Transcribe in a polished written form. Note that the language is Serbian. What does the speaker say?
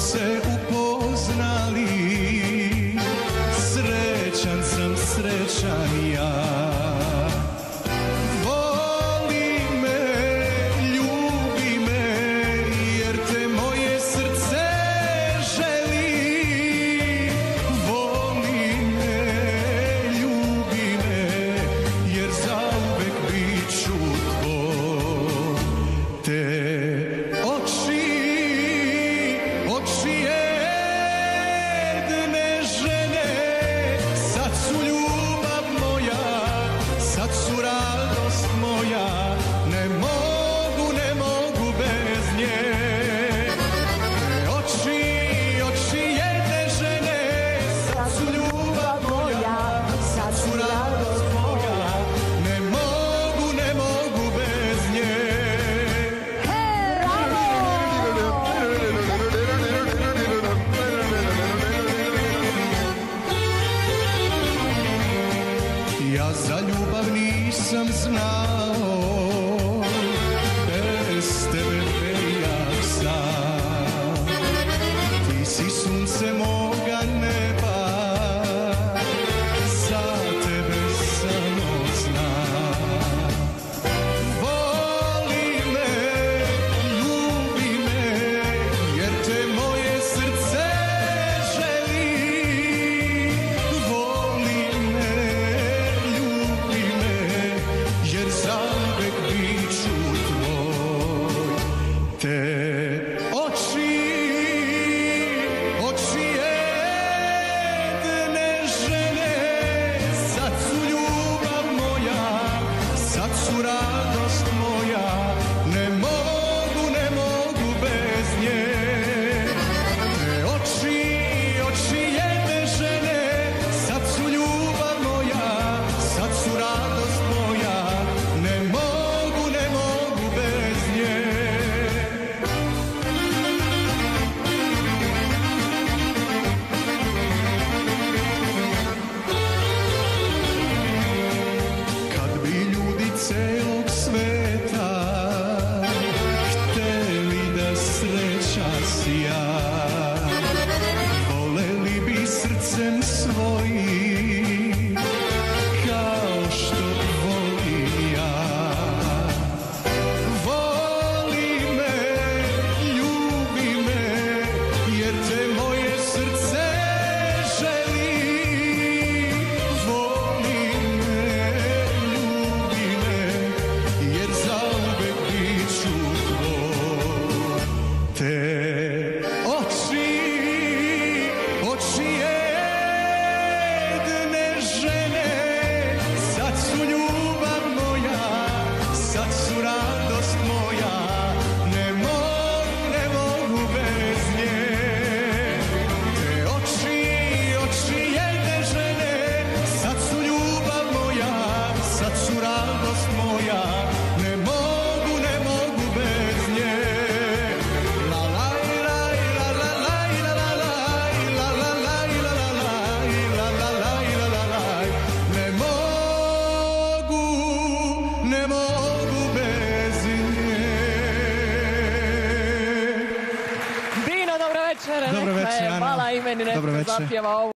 se upoznali, srećan sam, srećan ja. Voli me, ljubi me, jer te moje srce želi. Voli me, ljubi me, jer zauvek bit ću tvoj. Te ja za ljubav nisam znao, bez tebe bejak sam. Ti si sunce moga neba, za tebe samo znam. Voli me, ljubi me, jer te moje srce želi. Voli me, jer zauvek bit ću tvoj. Te oči jedne žene, sad su ljubav moja, sad su radost moja, ne mogu bez nje. Te oči jedne žene, sad su ljubav moja, sad su radost moja, ne mogu bez nje. Kad bi ljudi celog sveta hteli da sreća sja, voleli bi srcem svojim kao što volim ja. Voli me, ljubi me, jer te moje srce želi. Voli me, ljubi me, jer zauvek bit ću tvoj. Te oči jedne žene, sad su ljubav moja, sad su radost moja, ne mogu bez nje. Te oči jedne žene, sad su ljubav moja, sad su radost moja, ne mogu bez nje. La la la la la la la la la la la la la la la. Ne mogu bez nje. Dino, dobro večer. Dobro večer, Ana. Mala imeni netko zapjeva ovo.